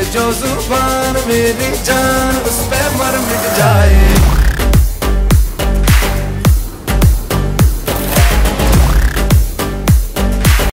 जो जुबान मेरी जान उस पे मर मिट जाए।